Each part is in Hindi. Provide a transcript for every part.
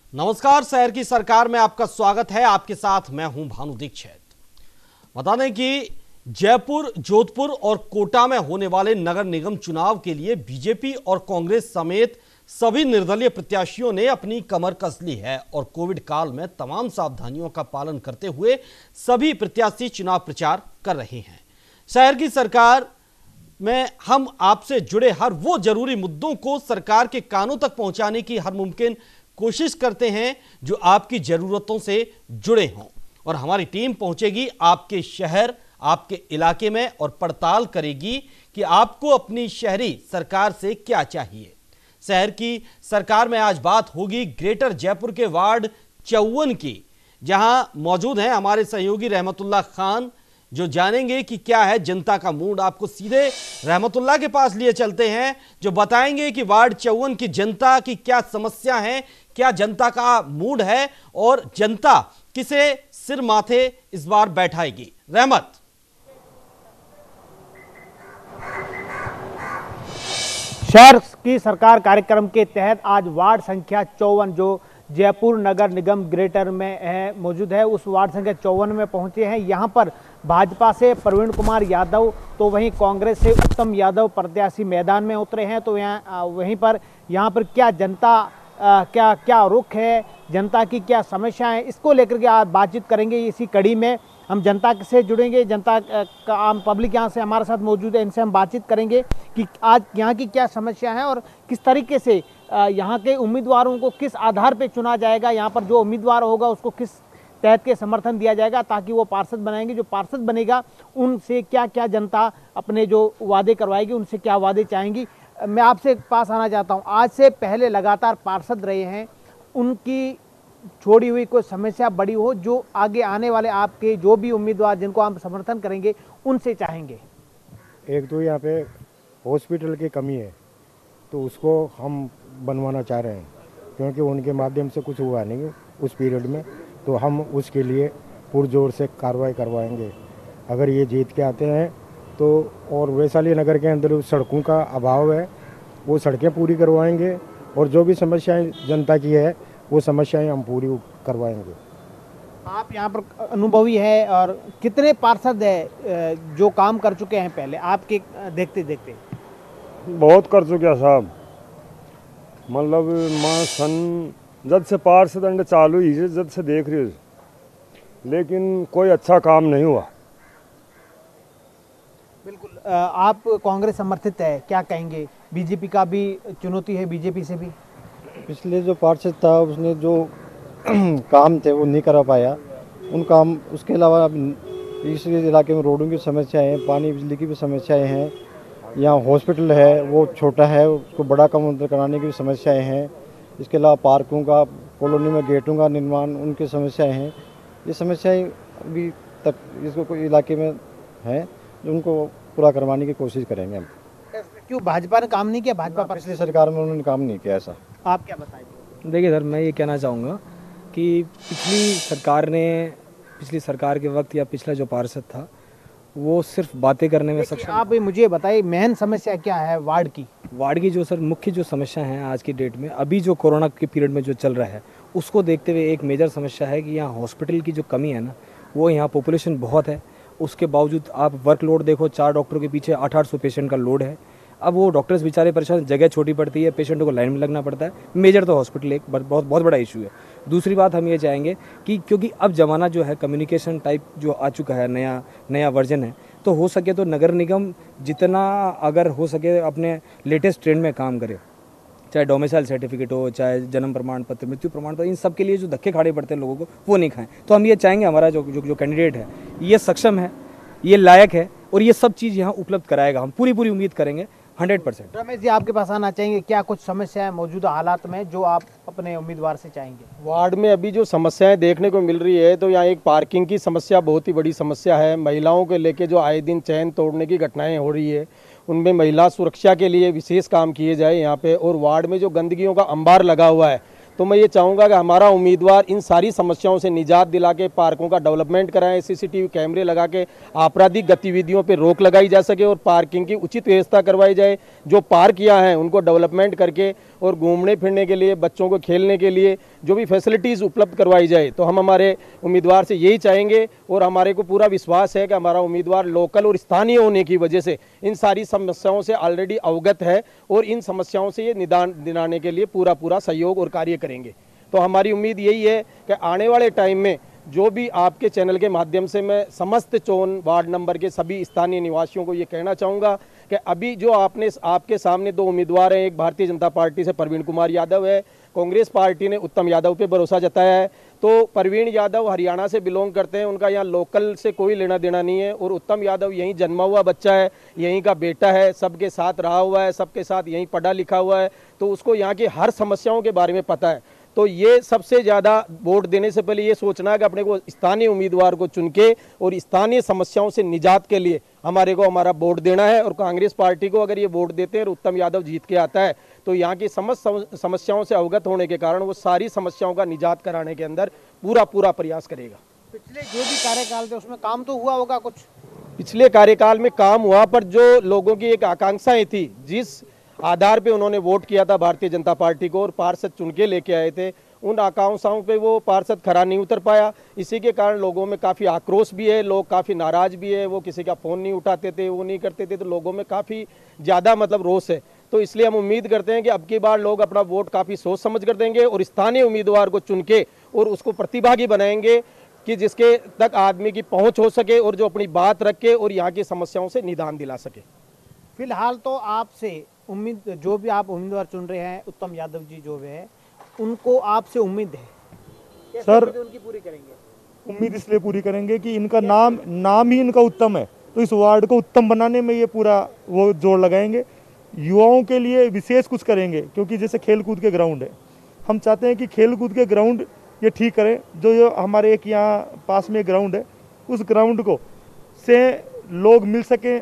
नमस्कार, शहर की सरकार में आपका स्वागत है। आपके साथ मैं हूं भानु दीक्षित। बता दें कि जयपुर, जोधपुर और कोटा में होने वाले नगर निगम चुनाव के लिए बीजेपी और कांग्रेस समेत सभी निर्दलीय प्रत्याशियों ने अपनी कमर कस ली है और कोविड काल में तमाम सावधानियों का पालन करते हुए सभी प्रत्याशी चुनाव प्रचार कर रहे हैं। शहर की सरकार में हम आपसे जुड़े हर वो जरूरी मुद्दों को सरकार के कानों तक पहुंचाने की हर मुमकिन कोशिश करते हैं जो आपकी जरूरतों से जुड़े हों, और हमारी टीम पहुंचेगी आपके शहर, आपके इलाके में और पड़ताल करेगी कि आपको अपनी शहरी सरकार से क्या चाहिए। शहर की सरकार में आज बात होगी ग्रेटर जयपुर के वार्ड 54 की, जहां मौजूद हैं हमारे सहयोगी रहमतुल्लाह खान, जो जानेंगे कि क्या है जनता का मूड। आपको सीधे रहमतुल्लाह के पास लिए चलते हैं, जो बताएंगे कि वार्ड 54 की जनता की क्या समस्या है, क्या जनता का मूड है और जनता किसे सिर माथे इस बार बैठाएगी। रहमत। शहर की सरकार कार्यक्रम के तहत आज वार्ड संख्या 54 जो जयपुर नगर निगम ग्रेटर में है मौजूद है, उस वार्ड संख्या 54 में पहुंचे हैं। यहां पर भाजपा से प्रवीण कुमार यादव तो वहीं कांग्रेस से उत्तम यादव प्रत्याशी मैदान में उतरे हैं। तो यहाँ पर क्या जनता क्या रुख है, जनता की क्या समस्या है, इसको लेकर के आज बातचीत करेंगे। इसी कड़ी में हम जनता से जुड़ेंगे, जनता का आम पब्लिक यहाँ से हमारे साथ मौजूद है, इनसे हम बातचीत करेंगे कि आज यहाँ की क्या समस्या है और किस तरीके से यहाँ के उम्मीदवारों को किस आधार पर चुना जाएगा, यहाँ पर जो उम्मीदवार होगा उसको किस तहत के समर्थन दिया जाएगा ताकि वो पार्षद बनाएंगे। जो पार्षद बनेगा उनसे क्या क्या जनता अपने जो वादे करवाएगी, उनसे क्या वादे चाहेंगी। मैं आपसे पास आना चाहता हूँ, आज से पहले लगातार पार्षद रहे हैं, उनकी छोड़ी हुई कोई समस्या बड़ी हो जो आगे आने वाले आपके जो भी उम्मीदवार जिनको आप समर्थन करेंगे उनसे चाहेंगे। एक तो यहाँ पे हॉस्पिटल की कमी है, तो उसको हम बनवाना चाह रहे हैं, क्योंकि उनके माध्यम से कुछ हुआ नहीं उस पीरियड में, तो हम उसके लिए पुरजोर से कार्रवाई करवाएंगे अगर ये जीत के आते हैं तो। और वैशाली नगर के अंदर सड़कों का अभाव है, वो सड़कें पूरी करवाएंगे और जो भी समस्याएं जनता की है वो समस्याएं हम पूरी करवाएंगे। आप यहाँ पर अनुभवी है और कितने पार्षद है जो काम कर चुके हैं पहले आपके देखते देखते? बहुत कर चुके साहब, मतलब मां सन जब से पार्षद अंडे चालू ही जब से देख रही हो, लेकिन कोई अच्छा काम नहीं हुआ। बिल्कुल। आप कांग्रेस समर्थित है, क्या कहेंगे? बीजेपी का भी चुनौती है, बीजेपी से भी। पिछले जो पार्षद था उसने जो काम थे वो नहीं करा पाया उन काम। उसके अलावा इस इलाके में रोडों की समस्याएं हैं, पानी बिजली की भी समस्याएं हैं, यहाँ हॉस्पिटल है वो छोटा है, उसको बड़ा कम कराने की भी समस्याएं हैं। इसके अलावा पार्कों का, कॉलोनी में गेटों का निर्माण, उनकी समस्याएं हैं। ये समस्याएं अभी तक इसको कोई इलाके में हैं जो उनको पूरा करवाने की कोशिश करेंगे हम। क्यों भाजपा ने काम नहीं किया? भाजपा पिछली सरकार में उन्होंने काम नहीं किया ऐसा। आप क्या बताएंगे? देखिए सर, मैं ये कहना चाहूँगा कि पिछली सरकार के वक्त या पिछला जो पार्षद था वो सिर्फ बातें करने में सक्षम। आप मुझे बताइए मेन समस्या क्या है वार्ड की? वार्ड की जो सर मुख्य जो समस्या है आज की डेट में, अभी जो कोरोना के पीरियड में जो चल रहा है उसको देखते हुए एक मेजर समस्या है कि यहाँ हॉस्पिटल की जो कमी है ना, वो यहाँ पॉपुलेशन बहुत है, उसके बावजूद आप वर्कलोड देखो, 4 डॉक्टरों के पीछे 800 पेशेंट का लोड है। अब वो डॉक्टर्स बेचारे परेशान, जगह छोटी पड़ती है, पेशेंटों को लाइन में लगना पड़ता है। मेजर तो हॉस्पिटल एक बहुत बड़ा इशू है। दूसरी बात हम ये चाहेंगे कि क्योंकि अब ज़माना जो है कम्युनिकेशन टाइप जो आ चुका है, नया वर्जन है, तो हो सके तो नगर निगम जितना अगर हो सके अपने लेटेस्ट ट्रेंड में काम करे, चाहे डोमिसाइल सर्टिफिकेट हो, चाहे जन्म प्रमाण पत्र, मृत्यु प्रमाण पत्र, इन सब के लिए जो धक्के खाड़े पड़ते हैं लोगों को वो नहीं खाएं। तो हम ये चाहेंगे हमारा जो कैंडिडेट है ये सक्षम है, ये लायक है और ये सब चीज़ यहाँ उपलब्ध कराएगा। हम पूरी उम्मीद करेंगे 100%। रमेश जी, आपके पास आना चाहेंगे, क्या कुछ समस्या है मौजूदा हालात में जो आप अपने उम्मीदवार से चाहेंगे? वार्ड में अभी जो समस्याएं देखने को मिल रही है, तो यहाँ एक पार्किंग की समस्या बहुत ही बड़ी समस्या है। महिलाओं के लेके जो आए दिन चैन तोड़ने की घटनाएं हो रही है, उनमें महिला सुरक्षा के लिए विशेष काम किए जाए यहाँ पे। और वार्ड में जो गंदगियों का अंबार लगा हुआ है, तो मैं ये चाहूँगा कि हमारा उम्मीदवार इन सारी समस्याओं से निजात दिला के पार्कों का डेवलपमेंट कराएं, सीसीटीवी कैमरे लगा के आपराधिक गतिविधियों पर रोक लगाई जा सके और पार्किंग की उचित व्यवस्था करवाई जाए। जो पार्क यहाँ हैं उनको डेवलपमेंट करके और घूमने फिरने के लिए, बच्चों को खेलने के लिए जो भी फैसिलिटीज़ उपलब्ध करवाई जाए। तो हम हमारे उम्मीदवार से यही चाहेंगे और हमारे को पूरा विश्वास है कि हमारा उम्मीदवार लोकल और स्थानीय होने की वजह से इन सारी समस्याओं से ऑलरेडी अवगत है और इन समस्याओं से ये निदान दिलाने के लिए पूरा सहयोग और कार्य करेंगे। तो हमारी उम्मीद यही है कि आने वाले टाइम में जो भी आपके चैनल के माध्यम से मैं समस्त 54 वार्ड नंबर के सभी स्थानीय निवासियों को ये कहना चाहूँगा कि अभी जो आपके सामने 2 उम्मीदवार हैं, एक भारतीय जनता पार्टी से प्रवीण कुमार यादव है, कांग्रेस पार्टी ने उत्तम यादव पे भरोसा जताया है। तो प्रवीण यादव हरियाणा से बिलोंग करते हैं, उनका यहाँ लोकल से कोई लेना देना नहीं है और उत्तम यादव यहीं जन्मा हुआ बच्चा है, यहीं का बेटा है, सबके साथ रहा हुआ है, सबके साथ यहीं पढ़ा लिखा हुआ है, तो उसको यहाँ की हर समस्याओं के बारे में पता है। तो ये सबसे ज़्यादा वोट देने से पहले ये सोचना है कि अपने को स्थानीय उम्मीदवार को चुन के और स्थानीय समस्याओं से निजात के लिए हमारे को हमारा वोट देना है। और कांग्रेस पार्टी को अगर ये वोट देते हैं और उत्तम यादव जीत के आता है तो यहाँ की समस्त समस्याओं से अवगत होने के कारण वो सारी समस्याओं का निजात कराने के अंदर पूरा प्रयास करेगा। पिछले जो भी कार्यकाल थे उसमें काम तो हुआ होगा कुछ? पिछले कार्यकाल में काम हुआ, पर जो लोगों की एक आकांक्षाएं थी, जिस आधार पे उन्होंने वोट किया था भारतीय जनता पार्टी को और पार्षद चुन के लेके आए थे, उन आकांक्षाओं पे वो पार्षद खरा नहीं उतर पाया। इसी के कारण लोगों में काफ़ी आक्रोश भी है, लोग काफ़ी नाराज भी है, वो किसी का फ़ोन नहीं उठाते थे, वो नहीं करते थे, तो लोगों में काफ़ी ज़्यादा रोष है। तो इसलिए हम उम्मीद करते हैं कि अब की बार लोग अपना वोट काफ़ी सोच समझ कर देंगे और स्थानीय उम्मीदवार को चुन के और उसको प्रतिभागी बनाएंगे कि जिसके तक आदमी की पहुँच हो सके और जो अपनी बात रख के और यहाँ की समस्याओं से निदान दिला सके। फिलहाल तो आपसे उम्मीद, जो भी आप उम्मीदवार चुन रहे हैं, उत्तम यादव जी जो भी है, उनको आपसे उम्मीद है सर, उनकी पूरी करेंगे? उम्मीद इसलिए पूरी करेंगे कि इनका नाम ही इनका उत्तम है, तो इस वार्ड को उत्तम बनाने में ये पूरा वो जोर लगाएंगे। युवाओं के लिए विशेष कुछ करेंगे, क्योंकि जैसे खेल कूद के ग्राउंड है, हम चाहते हैं कि खेल कूद के ग्राउंड ये ठीक करें। जो हमारे एक यहाँ पास में ग्राउंड है, उस ग्राउंड को से लोग मिल सकें।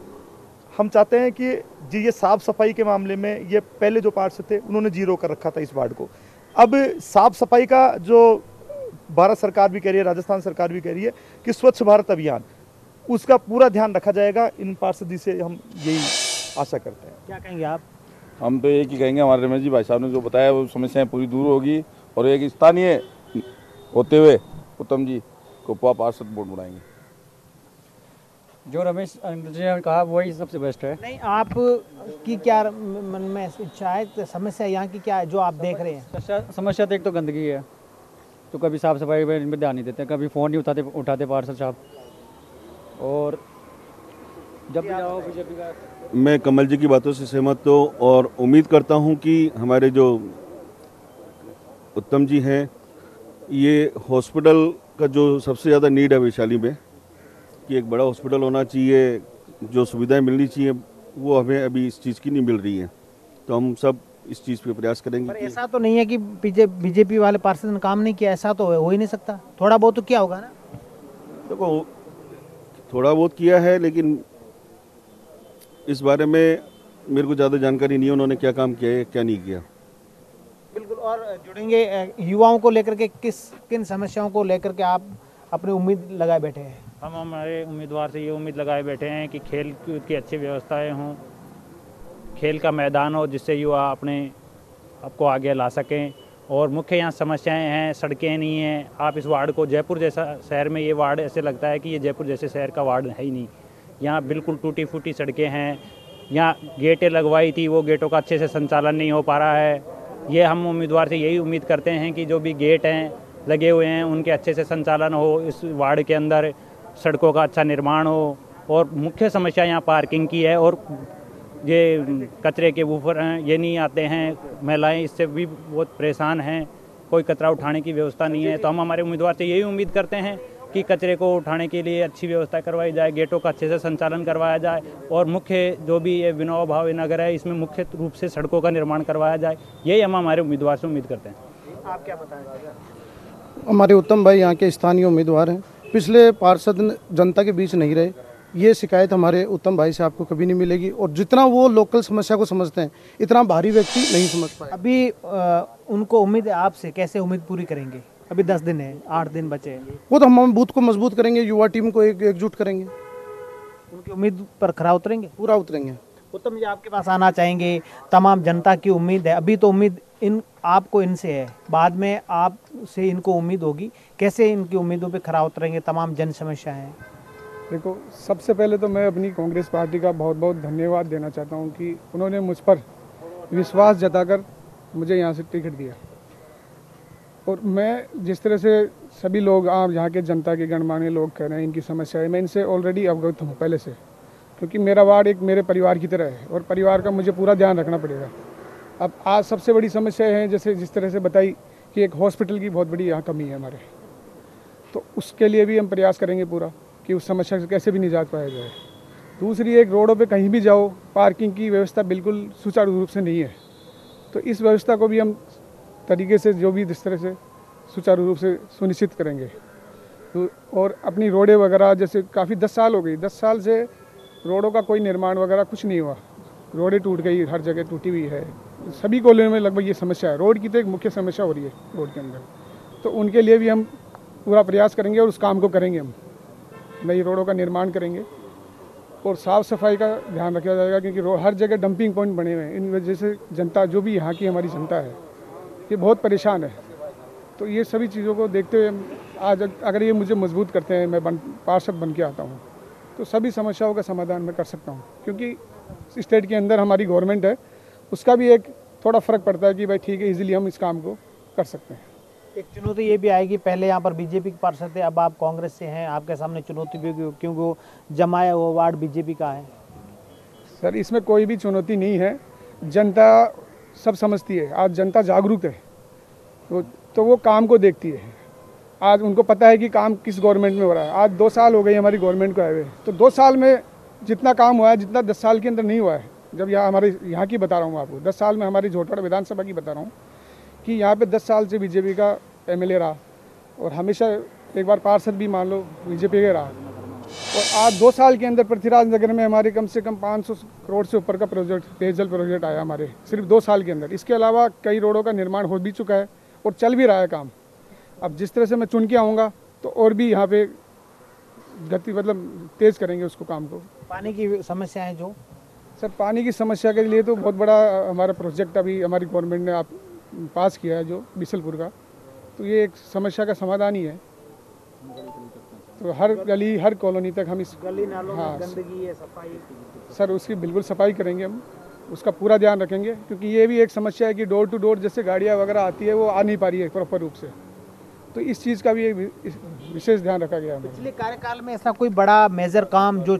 हम चाहते हैं कि जी ये साफ़ सफाई के मामले में ये पहले जो पार्षद थे उन्होंने जीरो कर रखा था इस वार्ड को। अब साफ़ सफाई का जो भारत सरकार भी कह रही है, राजस्थान सरकार भी कह रही है कि स्वच्छ भारत अभियान, उसका पूरा ध्यान रखा जाएगा। इन पार्षद से हम यही आशा करते हैं। क्या कहेंगे आप? हम तो एक ही कहेंगे, हमारे रमेश जी भाई साहब ने जो बताया वो समस्याएं पूरी दूर होगी और एक स्थानीय होते हुए उत्तम जी को पार्षद वोट बढ़ाएंगे। जो रमेश जी ने कहा वही सबसे बेस्ट है। नहीं, आप की क्या मन में इच्छा है, समस्या यहाँ की क्या है जो आप देख रहे हैं? समस्या तो एक तो गंदगी है, तो कभी साफ सफाई पे इन पर ध्यान नहीं देते, कभी फ़ोन नहीं उठाते पार्षद साहब, और जब भी जाओ बीजेपी का। मैं कमल जी की बातों से सहमत हूँ और उम्मीद करता हूँ कि हमारे जो उत्तम जी हैं, ये हॉस्पिटल का जो सबसे ज़्यादा नीड है वैशाली में, कि एक बड़ा हॉस्पिटल होना चाहिए, जो सुविधाएं मिलनी चाहिए वो हमें अभी इस चीज़ की नहीं मिल रही है, तो हम सब इस चीज़ पे प्रयास करेंगे। पर ऐसा तो नहीं है कि बीजेपी वाले पार्षद ने काम नहीं किया, ऐसा तो हो ही नहीं सकता, थोड़ा बहुत तो किया होगा ना? देखो, थोड़ा बहुत किया है, लेकिन इस बारे में मेरे को ज़्यादा जानकारी नहीं है उन्होंने क्या काम किया है क्या नहीं किया। बिल्कुल। और जुड़ेंगे युवाओं को लेकर के, किन समस्याओं को लेकर के आप अपनी उम्मीद लगाए बैठे हैं? हम हमारे उम्मीदवार से ये उम्मीद लगाए बैठे हैं कि खेल कूद की अच्छी व्यवस्थाएं हों, खेल का मैदान हो जिससे युवा अपने आपको आगे ला सकें, और मुख्य यहाँ समस्याएं हैं, सड़कें नहीं हैं। आप इस वार्ड को, जयपुर जैसा शहर में ये वार्ड ऐसे लगता है कि ये जयपुर जैसे शहर का वार्ड है ही नहीं। यहाँ बिल्कुल टूटी फूटी सड़कें हैं, यहाँ गेटें लगवाई थी, वो गेटों का अच्छे से संचालन नहीं हो पा रहा है। ये हम उम्मीदवार से यही उम्मीद करते हैं कि जो भी गेट हैं लगे हुए हैं उनके अच्छे से संचालन हो, इस वार्ड के अंदर सड़कों का अच्छा निर्माण हो, और मुख्य समस्या यहाँ पार्किंग की है, और ये कचरे के वूफर हैं ये नहीं आते हैं, महिलाएं इससे भी बहुत परेशान हैं, कोई कचरा उठाने की व्यवस्था नहीं है। तो हम हमारे उम्मीदवार से यही उम्मीद करते हैं कि कचरे को उठाने के लिए अच्छी व्यवस्था करवाई जाए, गेटों का अच्छे से संचालन करवाया जाए, और मुख्य जो भी ये विनोबा भावे नगर है इसमें मुख्य रूप से सड़कों का निर्माण करवाया जाए। यही हम हमारे उम्मीदवार से उम्मीद करते हैं। आप क्या बताएंगे? हमारे उत्तम भाई यहाँ के स्थानीय उम्मीदवार हैं, पिछले पार्षद जनता के बीच नहीं रहे, ये शिकायत हमारे उत्तम भाई साहब को कभी नहीं मिलेगी, और जितना वो लोकल समस्या को समझते हैं इतना भारी व्यक्ति नहीं समझ पाए। अभी उनको उम्मीद है आपसे, कैसे उम्मीद पूरी करेंगे? अभी 10 दिन है, 8 दिन बचे हैं। वो तो हम बूथ को मजबूत करेंगे, युवा टीम को एकजुट करेंगे, उनकी उम्मीद पर खरा उतरेंगे, पूरा उतरेंगे। उत्तम जी आपके पास आना चाहेंगे, तमाम जनता की उम्मीद है, अभी तो उम्मीद आपको इनसे है, बाद में आपसे इनको उम्मीद होगी, कैसे इनकी उम्मीदों पे खरा उतरेंगे? तमाम जन समस्या है। देखो, सबसे पहले तो मैं अपनी कांग्रेस पार्टी का बहुत बहुत धन्यवाद देना चाहता हूं कि उन्होंने मुझ पर विश्वास जताकर मुझे यहां से टिकट दिया, और मैं जिस तरह से सभी लोग, आप यहाँ के जनता के गणमान्य लोग कह रहे हैं इनकी समस्या है, मैं इनसे ऑलरेडी अवगत हूँ पहले से, क्योंकि मेरा वार्ड एक मेरे परिवार की तरह है और परिवार का मुझे पूरा ध्यान रखना पड़ेगा। अब आज सबसे बड़ी समस्या है, जैसे जिस तरह से बताई कि एक हॉस्पिटल की बहुत बड़ी यहाँ कमी है हमारे, तो उसके लिए भी हम प्रयास करेंगे पूरा कि उस समस्या से कैसे भी निजात पाया जाए। दूसरी, एक रोडों पे कहीं भी जाओ पार्किंग की व्यवस्था बिल्कुल सुचारू रूप से नहीं है, तो इस व्यवस्था को भी हम तरीके से जो भी जिस तरह से सुचारू रूप से सुनिश्चित करेंगे। तो और अपनी रोडें वगैरह, जैसे काफ़ी 10 साल हो गई, 10 साल से रोडों का कोई निर्माण वगैरह कुछ नहीं हुआ, रोडें टूट गई, हर जगह टूटी हुई है, सभी कॉलोनियों में लगभग ये समस्या है। रोड की तो एक मुख्य समस्या हो रही है रोड के अंदर, तो उनके लिए भी हम पूरा प्रयास करेंगे और उस काम को करेंगे। हम नई रोडों का निर्माण करेंगे और साफ़ सफाई का ध्यान रखा जाएगा, क्योंकि हर जगह डंपिंग पॉइंट बने हुए हैं, इन वजह से जनता, जो भी यहाँ की हमारी जनता है, ये बहुत परेशान है। तो ये सभी चीज़ों को देखते हुए आज अगर ये मुझे मजबूत करते हैं, मैं पार्षद बन के आता हूँ, तो सभी समस्याओं का समाधान मैं कर सकता हूँ, क्योंकि स्टेट के अंदर हमारी गवर्नमेंट है, उसका भी एक थोड़ा फ़र्क पड़ता है कि भाई ठीक है, इजीली हम इस काम को कर सकते हैं। एक चुनौती ये भी आएगी, पहले यहाँ पर बीजेपी के पार्षद थे, अब आप कांग्रेस से हैं, आपके सामने चुनौती भी, क्योंकि वो जमाया हुआ वार्ड बीजेपी का है। सर, इसमें कोई भी चुनौती नहीं है, जनता सब समझती है, आज जनता जागरूक है, तो वो काम को देखती है। आज उनको पता है कि काम किस गवर्नमेंट में हो रहा है। आज 2 साल हो गए हमारी गवर्नमेंट को आए हुए, तो 2 साल में जितना काम हुआ है, जितना 10 साल के अंदर नहीं हुआ है। जब यहाँ हमारे यहाँ की बता रहा हूँ आपको, 10 साल में हमारी झोटवाड़ विधानसभा की बता रहा हूँ कि यहाँ पे 10 साल से बीजेपी का एमएलए रहा, और हमेशा एक बार पार्षद भी मान लो बीजेपी का रहा, और आज 2 साल के अंदर पृथ्वीराज नगर में हमारे कम से कम 500 करोड़ से ऊपर का प्रोजेक्ट, पेयजल प्रोजेक्ट आया हमारे सिर्फ 2 साल के अंदर। इसके अलावा कई रोडों का निर्माण हो भी चुका है और चल भी रहा है काम। अब जिस तरह से मैं चुन के आऊँगा तो और भी यहाँ पे गति मतलब तेज़ करेंगे उसको, काम को। पानी की समस्या है जो सर, पानी की समस्या के लिए तो बहुत बड़ा हमारा प्रोजेक्ट अभी हमारी गवर्नमेंट ने पास किया है, जो बिसलपुर का, तो ये एक समस्या का समाधान ही है। तो हर गली, हर कॉलोनी तक हम इस गली नालों में गंदगी है, सफाई, सर उसकी बिल्कुल सफाई करेंगे हम, उसका पूरा ध्यान रखेंगे, क्योंकि ये भी एक समस्या है कि डोर टू डोर जैसे गाड़ियाँ वगैरह आती है वो आ नहीं पा रही है प्रॉपर रूप से, तो इस चीज़ का भी एक विशेष ध्यान रखा गया है। पिछले कार्यकाल में ऐसा कोई बड़ा मेजर काम जो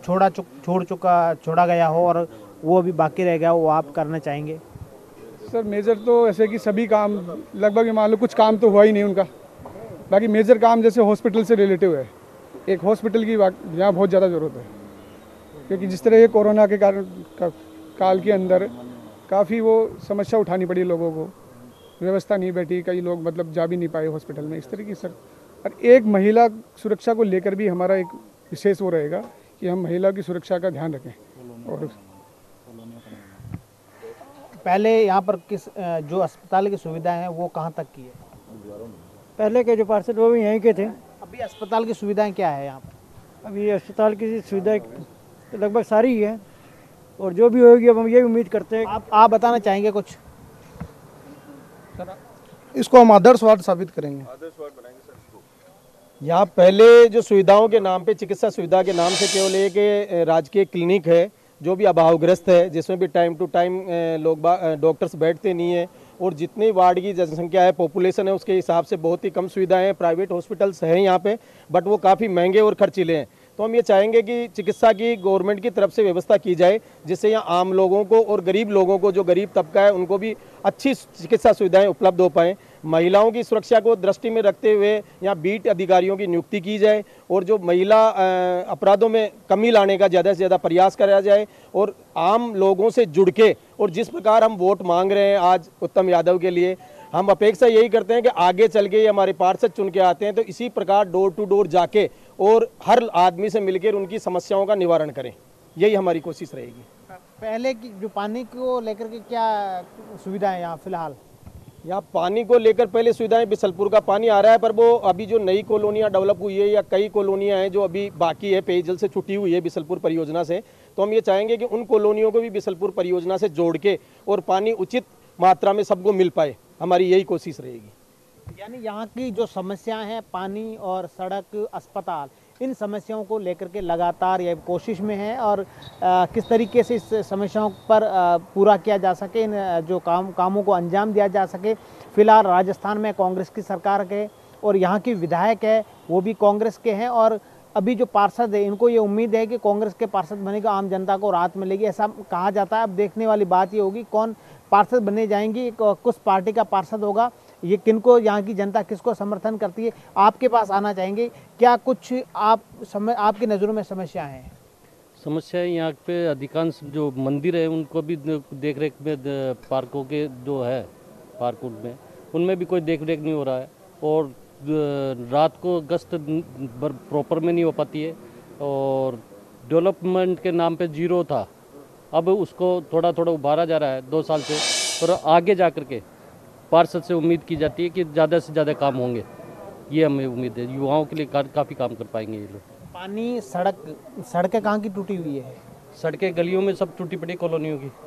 छोड़ा गया हो और वो अभी बाकी रह गया हो, वो आप करना चाहेंगे? सर, मेजर तो ऐसे कि सभी काम लगभग मान लो, कुछ काम तो हुआ ही नहीं उनका, बाकी मेजर काम जैसे हॉस्पिटल से रिलेटिव है, एक हॉस्पिटल की यहाँ बहुत ज़्यादा ज़रूरत है, क्योंकि जिस तरह ये कोरोना के कारण काल के अंदर काफ़ी वो समस्या उठानी पड़ी लोगों को, व्यवस्था नहीं बैठी, कई लोग मतलब जा भी नहीं पाए हॉस्पिटल में, इस तरह की। सर, और एक महिला सुरक्षा को लेकर भी हमारा एक विशेष वो रहेगा कि हम महिला की सुरक्षा का ध्यान रखें। और पहले यहाँ पर किस जो अस्पताल की सुविधा है वो कहाँ तक की है? पहले के जो पार्षद वो भी यहीं के थे। अभी अस्पताल की सुविधाएं क्या है यहाँ पर? अभी अस्पताल की सुविधाएं लगभग सारी ही है, और जो भी होगी अब हम ये उम्मीद करते हैं। आप बताना चाहेंगे कुछ? इसको हम आदर्श वार्ड साबित करेंगे, आदर्श वार्ड बनाएंगे सर इसको। यहाँ पहले जो सुविधाओं के नाम पे, चिकित्सा सुविधा के नाम से केवल एक राजकीय क्लिनिक है जो भी अभावग्रस्त है, जिसमें भी टाइम टू टाइम लोग डॉक्टर्स बैठते नहीं है, और जितनी वार्ड की जनसंख्या है, पॉपुलेशन है, उसके हिसाब से बहुत ही कम सुविधाएं हैं। प्राइवेट हॉस्पिटल्स हैं यहाँ पे, बट वो काफ़ी महंगे और खर्चीले हैं। तो हम ये चाहेंगे कि चिकित्सा की गवर्नमेंट की तरफ से व्यवस्था की जाए, जिससे यहाँ आम लोगों को और गरीब लोगों को, जो गरीब तबका है, उनको भी अच्छी चिकित्सा सुविधाएं उपलब्ध हो पाएँ। महिलाओं की सुरक्षा को दृष्टि में रखते हुए यहाँ बीट अधिकारियों की नियुक्ति की जाए, और जो महिला अपराधों में कमी लाने का ज़्यादा से ज़्यादा प्रयास करा जाए, और आम लोगों से जुड़ के, और जिस प्रकार हम वोट मांग रहे हैं आज उत्तम यादव के लिए, हम अपेक्षा यही करते हैं कि आगे चल के ये हमारे पार्षद चुन के आते हैं तो इसी प्रकार डोर टू डोर जाके और हर आदमी से मिलकर उनकी समस्याओं का निवारण करें, यही हमारी कोशिश रहेगी। पहले की जो पानी को लेकर के क्या सुविधाएं यहाँ फिलहाल? यहाँ पानी को लेकर पहले सुविधाएं, बिसलपुर का पानी आ रहा है, पर वो अभी जो नई कॉलोनियाँ डेवलप हुई है या कई कॉलोनियाँ हैं जो अभी बाकी है, पेयजल से छुटी हुई है बिसलपुर परियोजना से, तो हम ये चाहेंगे कि उन कॉलोनियों को भी बिसलपुर परियोजना से जोड़ के और पानी उचित मात्रा में सबको मिल पाए, हमारी यही कोशिश रहेगी। यानी यहाँ की जो समस्याएं हैं, पानी और सड़क, अस्पताल, इन समस्याओं को लेकर के लगातार ये कोशिश में है और किस तरीके से इस समस्याओं पर पूरा किया जा सके, इन जो कामों को अंजाम दिया जा सके। फिलहाल राजस्थान में कांग्रेस की सरकार है और यहाँ की विधायक है वो भी कांग्रेस के हैं और अभी जो पार्षद है इनको ये उम्मीद है कि कांग्रेस के पार्षद बनेगा आम जनता को राहत मिलेगी, ऐसा कहा जाता है। अब देखने वाली बात ये होगी कौन पार्षद बने जाएंगी, किस पार्टी का पार्षद होगा, ये किनको, यहाँ की जनता किसको समर्थन करती है। आपके पास आना चाहेंगे, क्या कुछ आपकी नज़रों में समस्याएं हैं? समस्याएं यहाँ पे अधिकांश जो मंदिर है उनको भी देख रेख में, पार्कों के जो है पार्कों में उनमें भी कोई देख रेख नहीं हो रहा है और रात को गश्त प्रॉपर में नहीं हो पाती है और डेवलपमेंट के नाम पे जीरो था, अब उसको थोड़ा थोड़ा उभारा जा रहा है 2 साल से और आगे जा कर के पार्षद से उम्मीद की जाती है कि ज़्यादा से ज़्यादा काम होंगे, ये हमें उम्मीद है। युवाओं के लिए काफ़ी काम कर पाएंगे ये लोग। पानी, सड़कें कहाँ की टूटी हुई है? सड़कें गलियों में सब टूटी पड़ी कॉलोनियों की।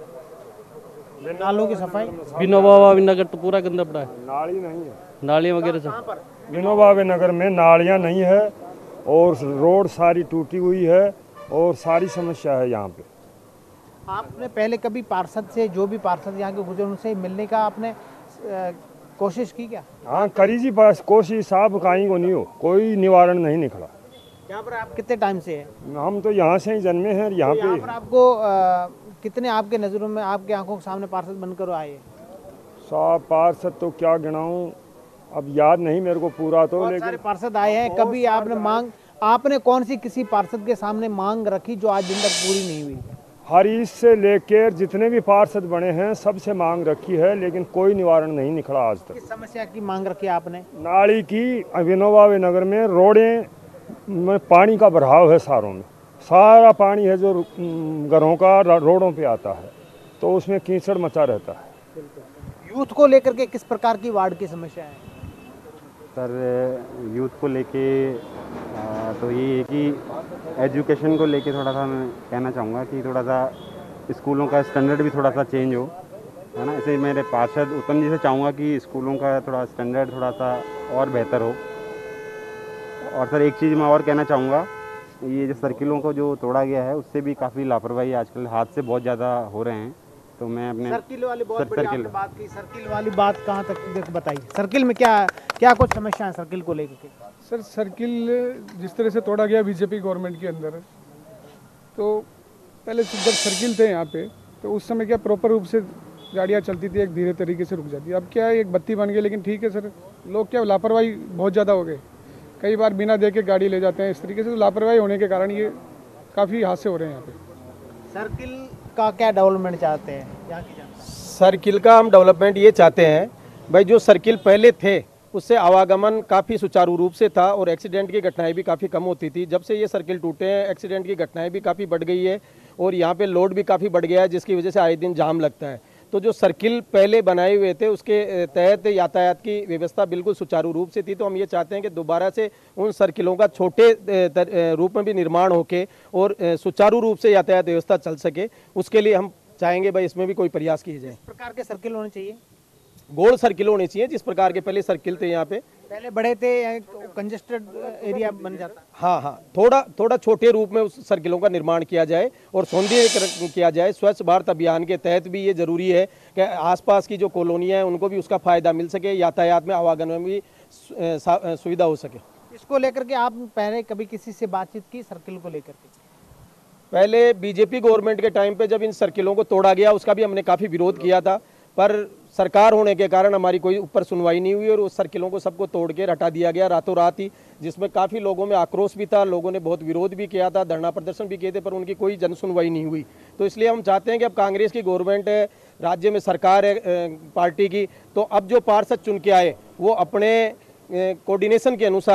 नालों की सफाई विनोबा नगर तो पूरा गंदा पड़ा है, नाली नहीं है, नालियाँ वगैरह सब। विनोबा नगर में नालियाँ नहीं है और रोड सारी टूटी हुई है और सारी समस्या है यहाँ पे। आपने पहले कभी पार्षद से, जो भी पार्षद यहाँ के गुजरे उनसे मिलने का आपने कोशिश की क्या? हाँ करी जी, बस कोशिश साहब कहीं को नहीं हो, कोई निवारण नहीं निकला। यहाँ पर आप कितने टाइम से हैं? हम तो यहाँ से ही जन्मे हैं, यहाँ पे। आपको कितने आपके नज़रों में, आपके आंखों के सामने पार्षद बनकर आए? साहब पार्षद तो क्या गिनाऊं, अब याद नहीं मेरे को पूरा तो, लेकिन सारे पार्षद आए हैं। कभी आपने कौन सी किसी पार्षद के सामने मांग रखी जो आज दिन तक पूरी नहीं हुई? हरीश से लेकर जितने भी पार्षद बने हैं सबसे मांग रखी है, लेकिन कोई निवारण नहीं निकला आज तक। किस समस्या की मांग रखी आपने? नाली की, विनोबा नगर में रोडें में पानी का बहाव है, सारों में सारा पानी है जो घरों का रोडों पे आता है, तो उसमें कीचड़ मचा रहता है। यूथ को लेकर के किस प्रकार की वार्ड की समस्या है? सर यूथ को लेके तो ये है कि एजुकेशन को लेके थोड़ा सा मैं कहना चाहूँगा कि थोड़ा सा स्कूलों का स्टैंडर्ड भी थोड़ा सा चेंज हो, है ना। इसे मेरे पार्षद उत्तम जी से चाहूँगा कि स्कूलों का थोड़ा स्टैंडर्ड थोड़ा सा और बेहतर हो। और सर एक चीज़ मैं और कहना चाहूँगा, ये जो सर्किलों को जो तोड़ा गया है उससे भी काफ़ी लापरवाही आजकल हादसे बहुत ज़्यादा हो रहे हैं, तो मैं अपने सर्किल वाली बहुत बड़ी आपने बात की, सर्किल वाली बात कहाँ तक बताइए? सर्किल में क्या कुछ समस्या है सर्किल को लेकर के? सर सर्किल जिस तरह से तोड़ा गया बीजेपी गवर्नमेंट के अंदर, तो पहले जब सर्किल थे यहाँ पे तो उस समय क्या प्रॉपर रूप से गाड़ियाँ चलती थी, एक धीरे तरीके से रुक जाती। अब क्या एक बत्ती बन गई, लेकिन ठीक है सर, लोग क्या लापरवाही बहुत ज़्यादा हो गए, कई बार बिना देखे गाड़ी ले जाते हैं इस तरीके से, तो लापरवाही होने के कारण ये काफ़ी हादसे हो रहे हैं यहाँ पे। सर्किल का क्या डेवलपमेंट चाहते हैं यहाँ की जनता? सर्किल का हम डेवलपमेंट ये चाहते हैं भाई, जो सर्किल पहले थे उससे आवागमन काफ़ी सुचारू रूप से था और एक्सीडेंट की घटनाएं भी काफ़ी कम होती थी। जब से ये सर्किल टूटे हैं एक्सीडेंट की घटनाएं भी काफ़ी बढ़ गई है और यहाँ पे लोड भी काफ़ी बढ़ गया है, जिसकी वजह से आए दिन जाम लगता है। तो जो सर्किल पहले बनाए हुए थे उसके तहत यातायात की व्यवस्था बिल्कुल सुचारू रूप से थी, तो हम ये चाहते हैं कि दोबारा से उन सर्किलों का छोटे रूप में भी निर्माण होके और सुचारू रूप से यातायात व्यवस्था चल सके, उसके लिए हम चाहेंगे भाई इसमें भी कोई प्रयास किए जाए। किस प्रकार के सर्किल होने चाहिए? गोल सर्किल होने चाहिए, जिस प्रकार के पहले सर्किल थे यहाँ पे, पहले बड़े थे, कंजेस्टेड एरिया बन जाता। हाँ, थोड़ा छोटे रूप में उस सर्किलों का निर्माण किया जाए और सौंदर्यीकरण किया जाए। स्वच्छ भारत अभियान के तहत भी ये जरूरी है कि आसपास की जो कॉलोनियाँ हैं उनको भी उसका फायदा मिल सके, यातायात में आवागमन में भी सुविधा हो सके। इसको लेकर के आप पहले कभी किसी से बातचीत की सर्किल को लेकर के? पहले बीजेपी गवर्नमेंट के टाइम पे जब इन सर्किलों को तोड़ा गया उसका भी हमने काफ़ी विरोध किया था, पर सरकार होने के कारण हमारी कोई ऊपर सुनवाई नहीं हुई और उस सर्किलों को सबको तोड़ के हटा दिया गया रातों रात ही, जिसमें काफ़ी लोगों में आक्रोश भी था, लोगों ने बहुत विरोध भी किया था, धरना प्रदर्शन भी किए थे, पर उनकी कोई जन सुनवाई नहीं हुई। तो इसलिए हम चाहते हैं कि अब कांग्रेस की गवर्नमेंट है, राज्य में सरकार है पार्टी की, तो अब जो पार्षद चुन के आए वो अपने कोऑर्डिनेशन के अनुसार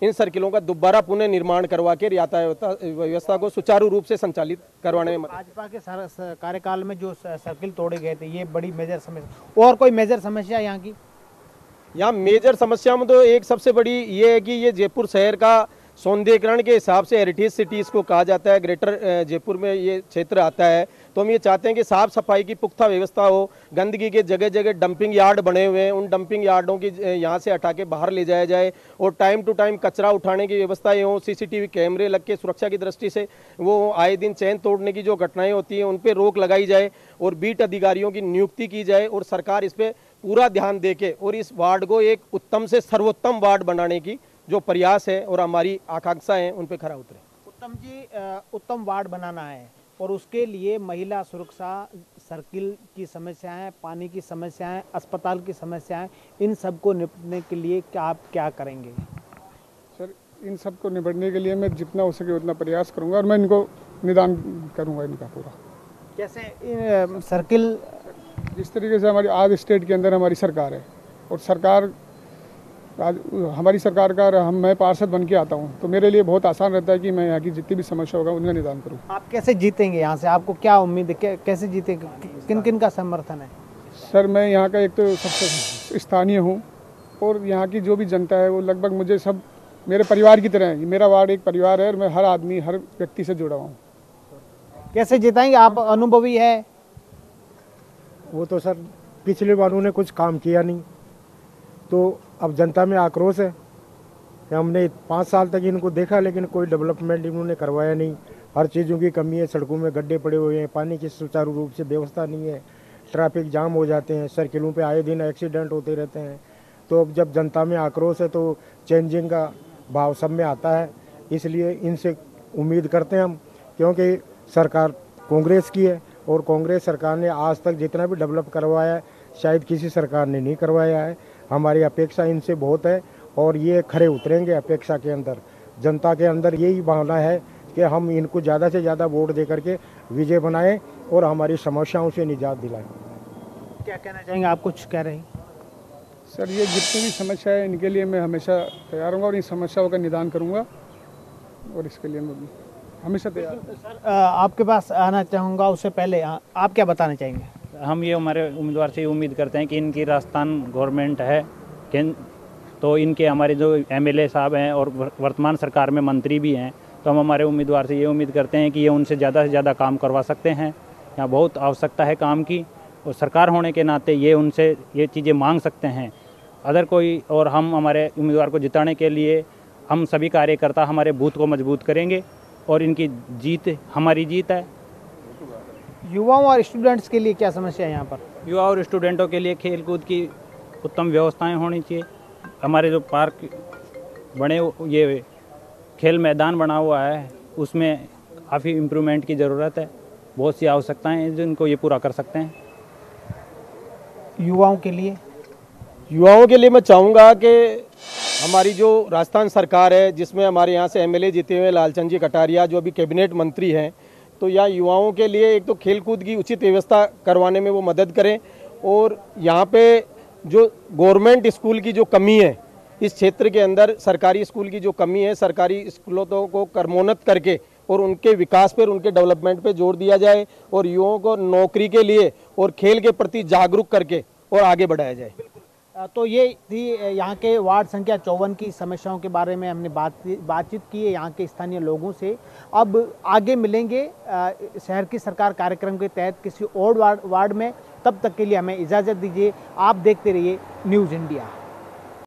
इन सर्किलों का दोबारा पुनः निर्माण करवा के यातायात व्यवस्था को सुचारू रूप से संचालित करवाने में। भाजपा के कार्यकाल में जो सर्किल तोड़े गए थे, ये बड़ी मेजर समस्या। और कोई मेजर समस्या यहाँ की? यहाँ मेजर समस्या में तो एक सबसे बड़ी ये है कि ये जयपुर शहर का सौंदर्यीकरण के हिसाब से हेरिटेज सिटी इसको कहा जाता है, ग्रेटर जयपुर में ये क्षेत्र आता है। तो हम ये चाहते हैं कि साफ सफाई की पुख्ता व्यवस्था हो, गंदगी के जगह जगह डंपिंग यार्ड बने हुए हैं, उन डंपिंग यार्डों की यहाँ से हटा के बाहर ले जाया जाए और टाइम टू टाइम कचरा उठाने की व्यवस्थाएं हो, सीसीटीवी कैमरे लग के सुरक्षा की दृष्टि से वो आए दिन चैन तोड़ने की जो घटनाएं होती हैं उन पर रोक लगाई जाए और बीट अधिकारियों की नियुक्ति की जाए और सरकार इस पर पूरा ध्यान दे के और इस वार्ड को एक उत्तम से सर्वोत्तम वार्ड बनाने की जो प्रयास है और हमारी आकांक्षा है उन पे खरा उतरे। उत्तम जी, उत्तम वार्ड बनाना है और उसके लिए महिला सुरक्षा, सर्किल की समस्याएं, पानी की समस्याएं, अस्पताल की समस्याएं, इन सब को निपटने के लिए क्या आप क्या करेंगे? सर, इन सब को निपटने के लिए मैं जितना हो सके उतना प्रयास करूंगा और मैं इनको निदान करूंगा इनका पूरा। कैसे सर्किल? जिस तरीके से हमारी आज स्टेट के अंदर हमारी सरकार है और सरकार आज हमारी सरकार का मैं पार्षद बन के आता हूँ तो मेरे लिए बहुत आसान रहता है कि मैं यहाँ की जितनी भी समस्या होगा उनका निदान करूँ। आप कैसे जीतेंगे यहाँ से? आपको क्या उम्मीद है, कैसे जीतेंगे? किन किन का समर्थन है? सर, मैं यहाँ का एक तो सबसे स्थानीय हूँ और यहाँ की जो भी जनता है वो लगभग मुझे सब मेरे परिवार की तरह है। मेरा वार्ड एक परिवार है और मैं हर आदमी, हर व्यक्ति से जुड़ा हूँ। कैसे जिताएंगे? आप अनुभवी है। वो तो सर पिछले बार उन्होंने कुछ काम किया नहीं, तो अब जनता में आक्रोश है। हमने 5 साल तक इनको देखा लेकिन कोई डेवलपमेंट इन्होंने करवाया नहीं। हर चीज़ों की कमी है, सड़कों में गड्ढे पड़े हुए हैं, पानी की सुचारू रूप से व्यवस्था नहीं है, ट्रैफिक जाम हो जाते हैं, सर्किलों पे आए दिन एक्सीडेंट होते रहते हैं। तो अब जब जनता में आक्रोश है तो चेंजिंग का भाव सब में आता है, इसलिए इनसे उम्मीद करते हैं हम, क्योंकि सरकार कांग्रेस की है और कांग्रेस सरकार ने आज तक जितना भी डेवलप करवाया है शायद किसी सरकार ने नहीं करवाया है। हमारी अपेक्षा इनसे बहुत है और ये खरे उतरेंगे अपेक्षा के अंदर। जनता के अंदर यही भावना है कि हम इनको ज़्यादा से ज़्यादा वोट दे करके विजय बनाएं और हमारी समस्याओं से निजात दिलाएं। क्या कहना चाहेंगे आप? कुछ कह रहे हैं सर? ये जितनी भी समस्या है इनके लिए मैं हमेशा तैयार हूँ और इन समस्याओं का निदान करूँगा और इसके लिए मैं हमेशा तैयार हूँ। सर, आपके पास आना चाहूँगा, उससे पहले आप क्या बताना चाहेंगे? हम ये हमारे उम्मीदवार से उम्मीद करते हैं कि इनकी राजस्थान गवर्नमेंट है तो इनके हमारे जो एमएलए साहब हैं और वर्तमान सरकार में मंत्री भी हैं, तो हम हमारे उम्मीदवार से ये उम्मीद करते हैं कि ये उनसे ज़्यादा से ज़्यादा काम करवा सकते हैं। यहाँ बहुत आवश्यकता है काम की और सरकार होने के नाते ये उनसे ये चीज़ें मांग सकते हैं अदर कोई। और हम हमारे उम्मीदवार को जिताने के लिए हम सभी कार्यकर्ता हमारे बूथ को मजबूत करेंगे और इनकी जीत हमारी जीत है। युवाओं और स्टूडेंट्स के लिए क्या समस्या है यहाँ पर? युवा और स्टूडेंटों के लिए खेलकूद की उत्तम व्यवस्थाएं होनी चाहिए। हमारे जो पार्क बने, ये खेल मैदान बना हुआ है, उसमें काफ़ी इम्प्रूवमेंट की ज़रूरत है। बहुत सी आवश्यकताएं हैं जिनको ये पूरा कर सकते हैं। युवाओं के लिए मैं चाहूँगा कि हमारी जो राजस्थान सरकार है जिसमें हमारे यहाँ से एमएलए जीते हुए लालचंद जी कटारिया जो अभी कैबिनेट मंत्री हैं, तो यहाँ युवाओं के लिए एक तो खेलकूद की उचित व्यवस्था करवाने में वो मदद करें और यहाँ पे जो गवर्नमेंट स्कूल की जो कमी है इस क्षेत्र के अंदर, सरकारी स्कूल की जो कमी है, सरकारी स्कूलों को कर्मोन्नत करके और उनके विकास पर, उनके डेवलपमेंट पे जोर दिया जाए और युवाओं को नौकरी के लिए और खेल के प्रति जागरूक करके और आगे बढ़ाया जाए। तो ये थी यहाँ के वार्ड संख्या 54 की समस्याओं के बारे में हमने बातचीत की है यहाँ के स्थानीय लोगों से। अब आगे मिलेंगे शहर की सरकार कार्यक्रम के तहत किसी और वार्ड में। तब तक के लिए हमें इजाज़त दीजिए। आप देखते रहिए न्यूज़ इंडिया।